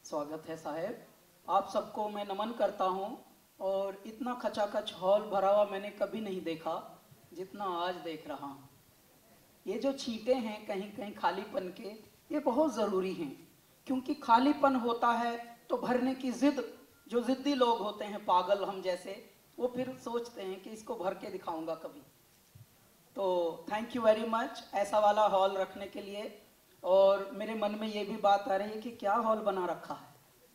स्वागत है साहब। आप सबको मैं नमन करता हूं और इतना खचाखच हॉल भरा हुआ मैंने कभी नहीं देखा जितना आज देख रहा हूं। ये जो छींटे हैं कहीं कहीं खालीपन के, ये बहुत ज़रूरी हैं, क्योंकि खालीपन होता है तो भरने की जिद, जो ज़िद्दी लोग होते हैं पागल हम जैसे, वो फिर सोचते हैं कि इसको भर के दिखाऊंगा कभी। तो थैंक यू वेरी मच ऐसा वाला हॉल रखने के लिए। और मेरे मन में ये भी बात आ रही है कि क्या हॉल बना रखा है।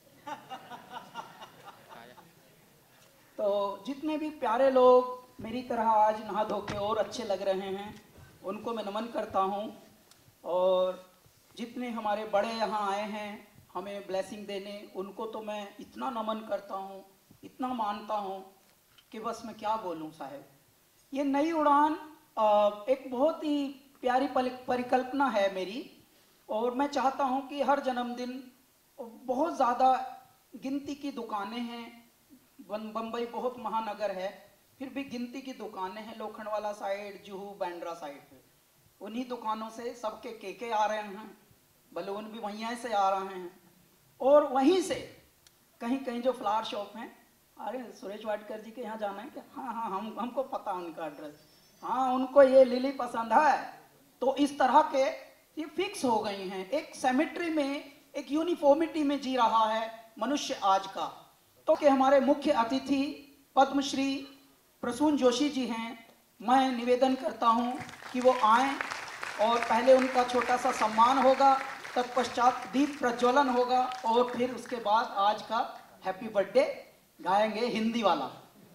तो जितने भी प्यारे लोग मेरी तरह आज नहा धो के और अच्छे लग रहे हैं उनको मैं नमन करता हूं। और जितने हमारे बड़े यहाँ आए हैं हमें ब्लेसिंग देने, उनको तो मैं इतना नमन करता हूं, इतना मानता हूं कि बस मैं क्या बोलूं साहब। ये नई उड़ान एक बहुत ही प्यारी परिकल्पना है मेरी, और मैं चाहता हूं कि हर जन्मदिन, बहुत ज़्यादा गिनती की दुकानें हैं, बम्बई बहुत महानगर है, फिर भी गिनती की दुकानें हैं, लोखंडवाला साइड, जुहू, बांद्रा साइड पे। उन्हीं दुकानों से सबके केके आ रहे हैं, बलून भी वहीं से आ रहे हैं, और वहीं से कहीं कहीं जो फ्लावर शॉप हैं, अरे सुरेश वाडकर जी के यहाँ जाना है क्या? हाँ हाँ, हमको पता उनका एड्रेस, हाँ उनको ये लिली पसंद है। तो इस तरह के ये फिक्स हो गई हैं, एक सेमेट्री में, एक यूनिफॉर्मिटी में जी रहा है मनुष्य आज का। तो कि हमारे मुख्य अतिथि पद्मश्री प्रसून जोशी जी हैं, मैं निवेदन करता हूं कि वो आएं और पहले उनका छोटा सा सम्मान होगा, तत्पश्चात दीप प्रज्वलन होगा, और फिर उसके बाद आज का हैप्पी बर्थडे गाएंगे हिंदी वाला।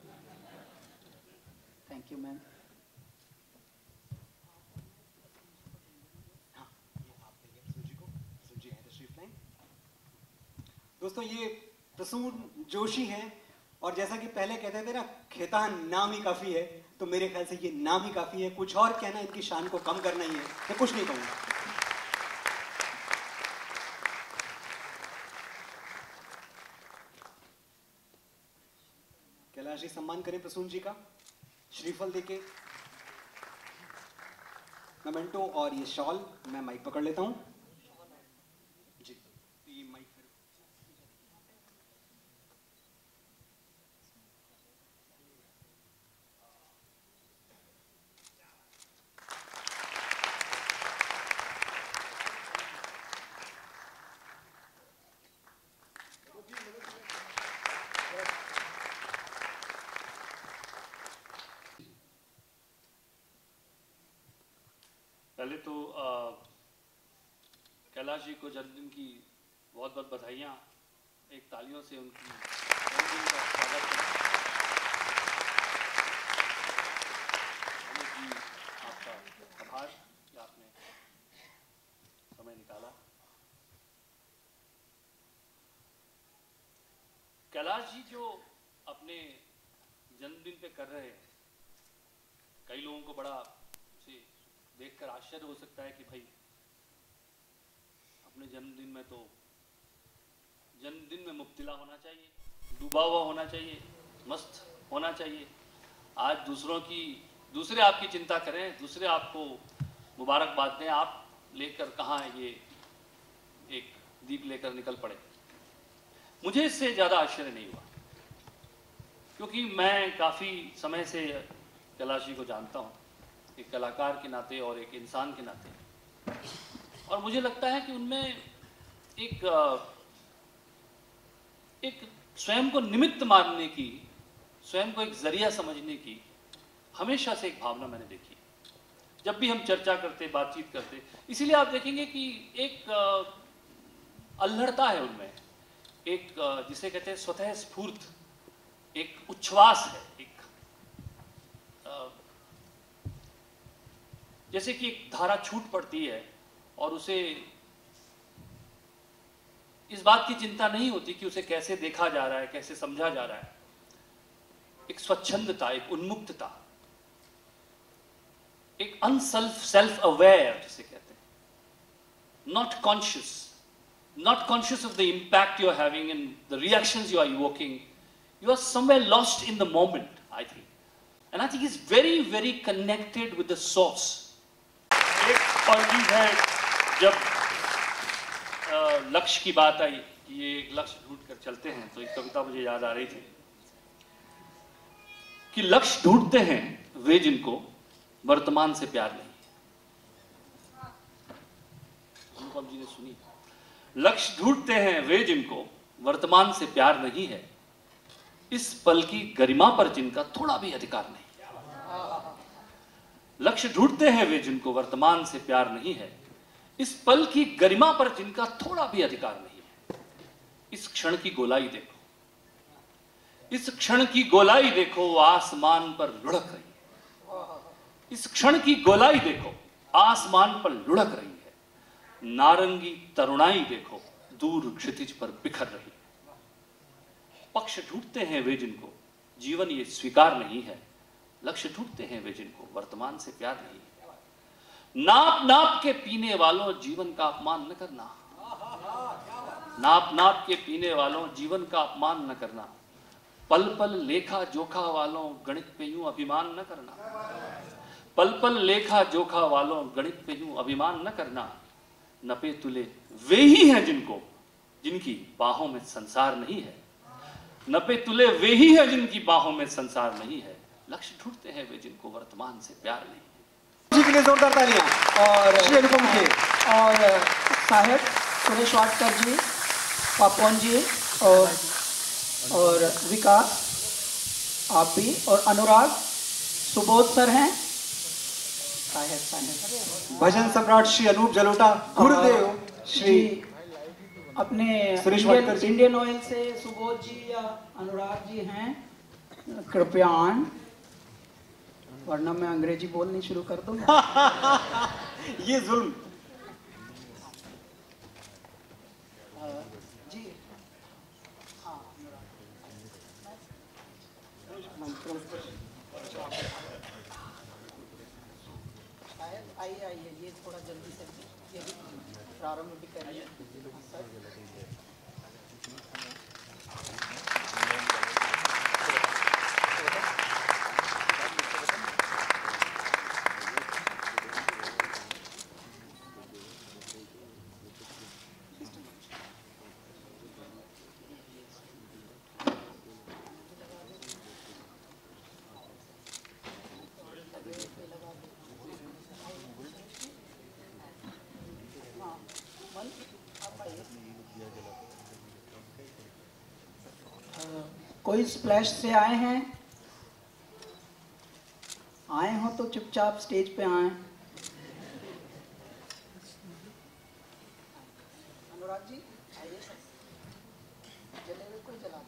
Thank you ma'am. दोस्तों ये प्रसून जोशी हैं, और जैसा कि पहले कहते थे ना, खेतान नाम ही काफी है, तो मेरे ख्याल से ये नाम ही काफी है। कुछ और कहना इनकी शान को कम करना ही है, मैं कुछ नहीं कहूंगा। कैलाश जी सम्मान करें प्रसून जी का, श्रीफल देके, मोमेंटो और ये शॉल। मैं माइक पकड़ लेता हूं जी, ये माइक फिर पहले तो कैलाश जी को जन्मदिन की बहुत बहुत बधाइयाँ। एक तालियों से उनकी जन्मदिन का स्वागत करें। जी आपका आभार कि आपने समय निकाला। कैलाश जी जो अपने जन्मदिन पे कर रहे हैं, कई लोगों को बड़ा से देखकर आश्चर्य हो सकता है कि भाई अपने जन्मदिन में तो जन्मदिन में मुब्तिला होना चाहिए, डूबा हुआ होना चाहिए, मस्त होना चाहिए। आज दूसरे आपकी चिंता करें, दूसरे आपको मुबारकबाद दें, आप लेकर कहाँ ये एक दीप लेकर निकल पड़े। मुझे इससे ज़्यादा आश्चर्य नहीं हुआ, क्योंकि मैं काफ़ी समय से कैलाश जी को जानता हूँ, एक कलाकार के नाते और एक इंसान के नाते। और मुझे लगता है कि उनमें एक स्वयं को निमित्त मानने की, स्वयं को एक जरिया समझने की हमेशा से एक भावना मैंने देखी जब भी हम चर्चा करते, बातचीत करते। इसीलिए आप देखेंगे कि एक अल्हड़ता है उनमें, एक जिसे कहते हैं स्वतः स्फूर्त, एक उच्छ्वास है, एक जैसे कि एक धारा छूट पड़ती है और उसे इस बात की चिंता नहीं होती कि उसे कैसे देखा जा रहा है, कैसे समझा जा रहा है। एक स्वच्छंदता, एक उन्मुक्तता, एक सेल्फ अवेयर जिसे कहते हैं, not conscious of the impact you are having and the reactions you are evoking. You are somewhere lost in the moment, I think. And I think it's very, very connected with the source. एक और चीज है, जब लक्ष्य की बात आई, ये एक लक्ष्य ढूंढ कर चलते हैं, तो एक कविता मुझे याद आ रही थी कि लक्ष्य ढूंढते हैं वे जिनको वर्तमान से प्यार नहीं। अनुपम जी ने सुनी, लक्ष्य ढूंढते हैं वे जिनको वर्तमान से प्यार नहीं है, इस पल की गरिमा पर जिनका थोड़ा भी अधिकार नहीं। लक्ष्य ढूंढते हैं वे जिनको वर्तमान से प्यार नहीं है, इस पल की गरिमा पर जिनका थोड़ा भी अधिकार नहीं है। इस क्षण की गोलाई देखो, इस क्षण की गोलाई देखो, वो आसमान पर लुढ़क रही है। इस क्षण की गोलाई देखो, आसमान पर लुढ़क रही है। नारंगी तरुणाई देखो, दूर क्षितिज पर बिखर रही है। पक्ष ढूंढते हैं वे जिनको जीवन ये स्वीकार नहीं है, लक्ष्य ढूंढते हैं वे जिनको वर्तमान से प्यार नहीं है। नाप नाप के पीने वालों जीवन का अपमान न करना, नाप नाप के पीने वालों जीवन का अपमान न करना। पल पल लेखा जोखा वालों गणित पे यूं अभिमान न करना, पल पल लेखा जोखा वालों गणित पे यूं अभिमान न करना। नपे तुले वे ही हैं जिनको जिनकी बाहों में संसार नहीं है, नपे तुले वे ही हैं जिनकी बाहों में संसार नहीं है। लक्ष्य ढूंढते हैं वे जिनको वर्तमान से प्यार नहीं है। जी के लिए जोरदार तालियां। और श्री अनुपम के और साहेब सुरेश वाडकर जी, पापवन जी और विकास आप भी, और अनुराग, सुबोध सर हैं, साहेब भजन सम्राट श्री अनूप जलोटा, गुरुदेव श्री अपने सुरेश वाडकर जी। इंडियन ऑयल से सुबोध जी या अनुराग जी हैं, कृपया आन, वरना मैं अंग्रेजी बोलनी शुरू कर दूंगा। ये जुल्म। जी हाँ, आइए आइए, ये थोड़ा जल्दी से ये भी प्रारंभ भी करिए। कोई स्प्लैश से आए हैं? आए हो तो चुपचाप स्टेज पे आए। अनुराग जी आइए, जलेबी कोई जला,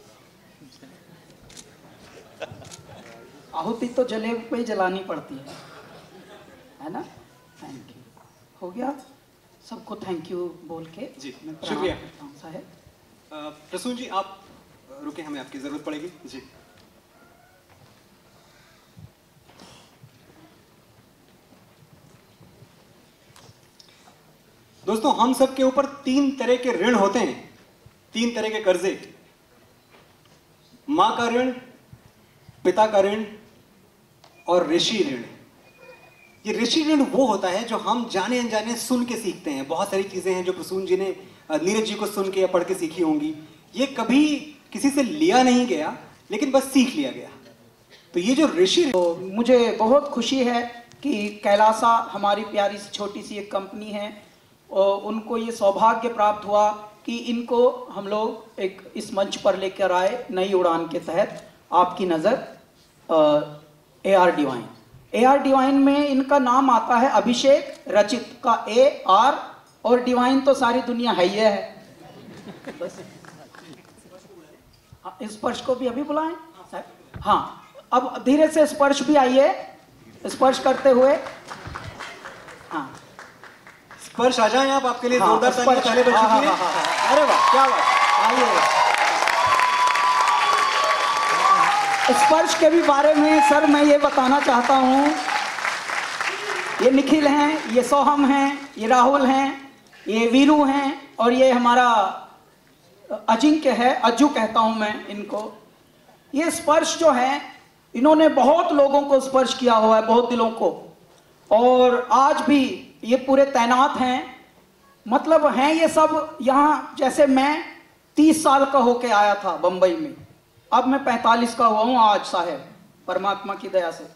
आहुति तो जलेबी पे ही जलानी पड़ती है ना? Thank you. हो गया सबको थैंक यू बोल के? जी मैं शुक्रिया साहेब। प्रसून जी आप रुके, हमें आपकी जरूरत पड़ेगी। जी दोस्तों, हम सब के ऊपर 3 तरह के ऋण होते हैं, 3 तरह के कर्जे। मां का ऋण, पिता का ऋण और ऋषि ऋण। ये ऋषि ऋण वो होता है जो हम जाने अनजाने सुन के सीखते हैं। बहुत सारी चीजें हैं जो प्रसून जी ने नीरज जी को सुन के या पढ़ के सीखी होंगी। ये कभी किसी से लिया नहीं गया, लेकिन बस सीख लिया गया। तो ये जो ऋषि, तो मुझे बहुत खुशी है कि कैलासा हमारी प्यारी सी छोटी सी एक कंपनी है, और उनको ये सौभाग्य प्राप्त हुआ कि इनको हम लोग एक इस मंच पर लेकर आए नई उड़ान के तहत। आपकी नज़र AR डिवाइन, AR डिवाइन में इनका नाम आता है अभिषेक, रचित का AR, और डिवाइन तो सारी दुनिया है ही है। बस स्पर्श को भी अभी बुलाएं। हाँ, अब धीरे से स्पर्श भी आइए, स्पर्श करते हुए। हाँ, स्पर्श आ जाए आप, आपके लिए हाँ, जोरदार तालियां पहले बज चुकी हैं। अरे वाह, क्या बात। आइए। स्पर्श के भी बारे में सर मैं ये बताना चाहता हूँ, ये निखिल हैं, ये सोहम हैं, ये राहुल हैं, ये वीरू हैं, और ये हमारा अजिंक्य है, अज्जू कहता हूं मैं इनको। ये स्पर्श जो है, इन्होंने बहुत लोगों को स्पर्श किया हुआ है, बहुत दिलों को, और आज भी ये पूरे तैनात हैं मतलब हैं ये सब यहाँ, जैसे मैं 30 साल का होके आया था बंबई में, अब मैं 45 का हुआ हूँ आज साहब, परमात्मा की दया से।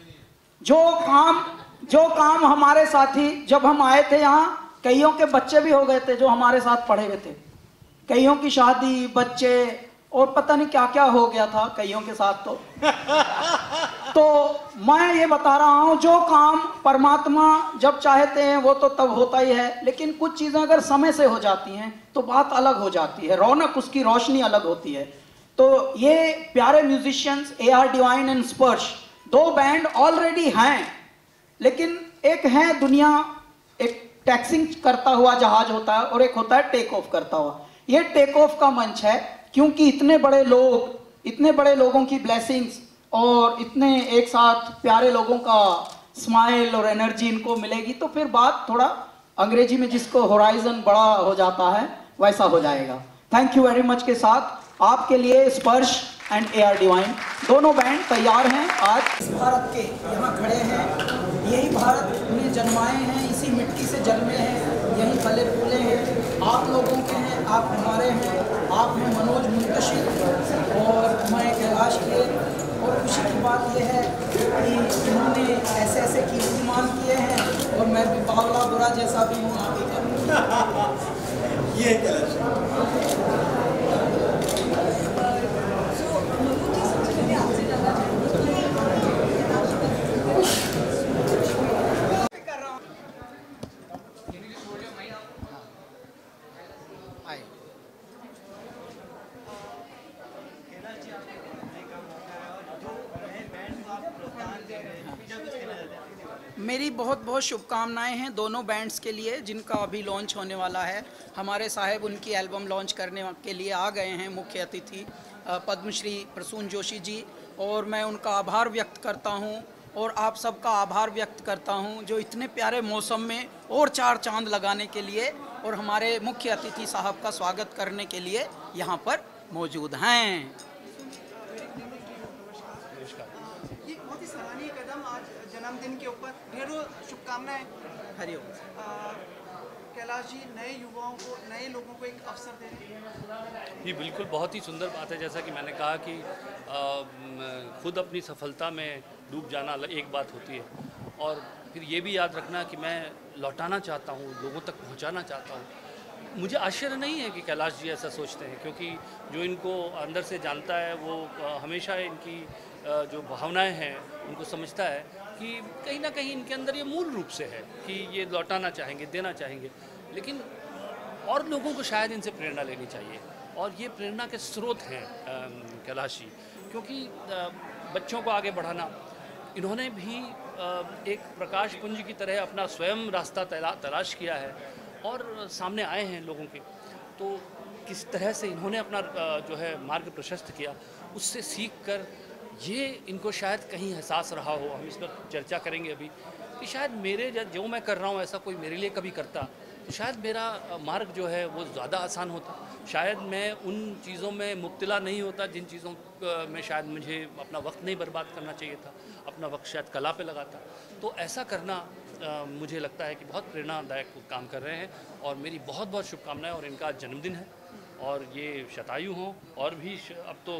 जो काम हमारे साथी, जब हम आए थे यहाँ, कईयों के बच्चे भी हो गए थे जो हमारे साथ पढ़े हुए थे, कईयों की शादी, बच्चे, और पता नहीं क्या क्या हो गया था कईयों के साथ। तो मैं ये बता रहा हूँ, जो काम परमात्मा जब चाहते हैं वो तो तब होता ही है, लेकिन कुछ चीजें अगर समय से हो जाती हैं तो बात अलग हो जाती है, रौनक उसकी रोशनी अलग होती है। तो ये प्यारे म्यूजिशियंस AR डिवाइन एंड स्पर्श, 2 बैंड ऑलरेडी हैं, लेकिन एक है दुनिया, एक टैक्सिंग करता हुआ जहाज होता है और एक होता है टेक ऑफ करता हुआ। ये टेक ऑफ का मंच है, क्योंकि इतने बड़े लोग, इतने बड़े लोगों की ब्लेसिंग्स और इतने एक साथ प्यारे लोगों का स्माइल और एनर्जी इनको मिलेगी, तो फिर बात थोड़ा अंग्रेजी में जिसको होराइजन बड़ा हो जाता है वैसा हो जाएगा। थैंक यू वेरी मच के साथ आपके लिए स्पर्श एंड AR डिवाइन दोनों बैंड तैयार हैं। आज इस भारत के यहाँ खड़े हैं, यही भारत में जन्माए हैं, इसी मिट्टी से जन्मे हैं, यही फले फूले हैं, आप लोगों के हैं, आप हमारे हैं, आप हैं मनोज मुंतशिर और मैं कैलाश के। और खुशी की बात यह है कि इन्होंने ऐसे ऐसे कीर्तिमान किए हैं और मैं भी बावला बुरा जैसा भी हूँ आगे करूँगा। ये कैलाश मेरी बहुत बहुत शुभकामनाएं हैं दोनों बैंड्स के लिए, जिनका अभी लॉन्च होने वाला है। हमारे साहब उनकी एल्बम लॉन्च करने के लिए आ गए हैं, मुख्य अतिथि पद्मश्री प्रसून जोशी जी, और मैं उनका आभार व्यक्त करता हूं और आप सबका आभार व्यक्त करता हूं जो इतने प्यारे मौसम में और 4 चांद लगाने के लिए और हमारे मुख्य अतिथि साहब का स्वागत करने के लिए यहाँ पर मौजूद हैं। ये बहुत ही सराहनीय कदम आज जन्मदिन के ऊपर, ढेरों शुभकामनाएं। हरिओम। कैलाश जी नए युवाओं को, नए लोगों को एक अवसर दे रहे हैं। जी बिल्कुल, बहुत ही सुंदर बात है। जैसा कि मैंने कहा कि खुद अपनी सफलता में डूब जाना एक बात होती है, और फिर ये भी याद रखना कि मैं लौटाना चाहता हूँ, लोगों तक पहुँचाना चाहता हूँ। मुझे आश्चर्य नहीं है कि कैलाश जी ऐसा सोचते हैं, क्योंकि जो इनको अंदर से जानता है वो हमेशा इनकी जो भावनाएं हैं उनको समझता है कि कहीं ना कहीं इनके अंदर ये मूल रूप से है कि ये लौटाना चाहेंगे, देना चाहेंगे, लेकिन और लोगों को शायद इनसे प्रेरणा लेनी चाहिए, और ये प्रेरणा के स्रोत हैं कैलाश जी। क्योंकि बच्चों को आगे बढ़ाना, इन्होंने भी एक प्रकाश पुंज की तरह अपना स्वयं रास्ता तलाश किया है और सामने आए हैं लोगों के। तो किस तरह से इन्होंने अपना जो है मार्ग प्रशस्त किया, उससे सीख कर ये इनको शायद कहीं एहसास रहा हो, हम इस पर चर्चा करेंगे अभी, कि शायद मेरे जो मैं कर रहा हूँ ऐसा कोई मेरे लिए कभी करता तो शायद मेरा मार्ग जो है वो ज़्यादा आसान होता, शायद मैं उन चीज़ों में मुब्तला नहीं होता जिन चीज़ों में शायद मुझे अपना वक्त नहीं बर्बाद करना चाहिए था, अपना वक्त शायद कला पे लगाता। तो ऐसा करना मुझे लगता है कि बहुत प्रेरणादायक काम कर रहे हैं, और मेरी बहुत बहुत शुभकामनाएं। और इनका जन्मदिन है और ये शतायु हों, और भी अब तो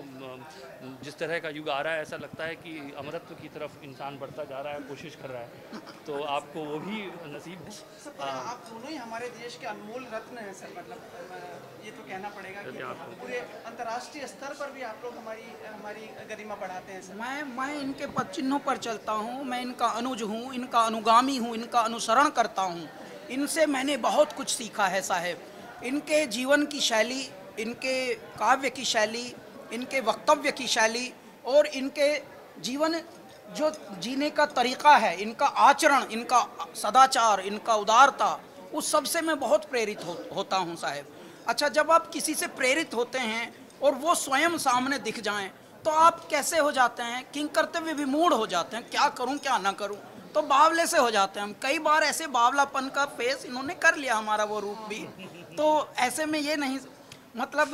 जिस तरह का युग आ रहा है ऐसा लगता है कि अमरत्व की तरफ इंसान बढ़ता जा रहा है, कोशिश कर रहा है, तो आपको वो भी नसीब है। सर, आप दोनों ही हमारे देश के अनमोल रत्न हैं सर, मतलब ये तो कहना पड़ेगा कि पूरे अंतर्राष्ट्रीय स्तर पर भी आप लोग हमारी गरिमा बढ़ाते हैं सर। मैं इनके पद चिन्हों पर चलता हूँ, मैं इनका अनुज हूँ, इनका अनुगामी हूँ, इनका अनुसरण करता हूँ। इनसे मैंने बहुत कुछ सीखा है साहब। इनके जीवन की शैली, इनके काव्य की शैली, इनके वक्तव्य की शैली और इनके जीवन जो जीने का तरीक़ा है, इनका आचरण, इनका सदाचार, इनका उदारता, उस सब से मैं बहुत प्रेरित होता हूँ साहब। अच्छा, जब आप किसी से प्रेरित होते हैं और वो स्वयं सामने दिख जाएं तो आप कैसे हो जाते हैं, किंग करते हुए भी मूड हो जाते हैं, क्या करूं क्या ना करूं, तो बावले से हो जाते हैं हम। कई बार ऐसे बावलापन का फेस इन्होंने कर लिया, हमारा वो रूप भी। तो ऐसे में ये नहीं, मतलब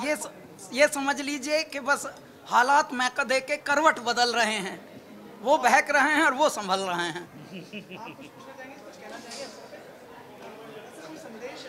ये समझ लीजिए कि बस हालात मैका दे के करवट बदल रहे हैं, वो बहक रहे हैं और वो संभल रहे हैं। आप कुछ पूछना चाहेंगे, कुछ कहना चाहेंगे? सर, कोई संदेश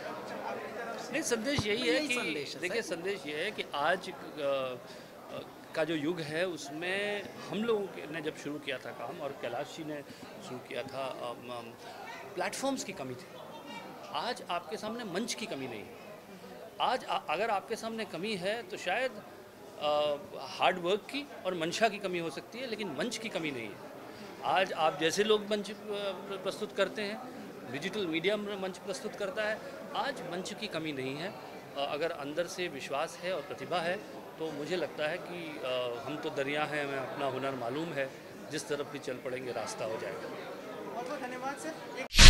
नहीं, संदेश यही है यही संदेश कि है, देखिए, संदेश ये है कि आज का जो युग है उसमें हम लोगों ने जब शुरू किया था काम, और कैलाश जी ने शुरू किया था, प्लेटफॉर्म्स की कमी थी। आज आपके सामने मंच की कमी नहीं है। आज अगर आपके सामने कमी है तो शायद हार्ड वर्क की और मंशा की कमी हो सकती है, लेकिन मंच की कमी नहीं है। आज आप जैसे लोग मंच प्रस्तुत करते हैं, डिजिटल मीडिया मंच प्रस्तुत करता है, आज मंच की कमी नहीं है। अगर अंदर से विश्वास है और प्रतिभा है तो मुझे लगता है कि हम तो दरिया हैं, हमें अपना हुनर मालूम है, जिस तरफ भी चल पड़ेंगे रास्ता हो जाएगा। बहुत बहुत धन्यवाद सर।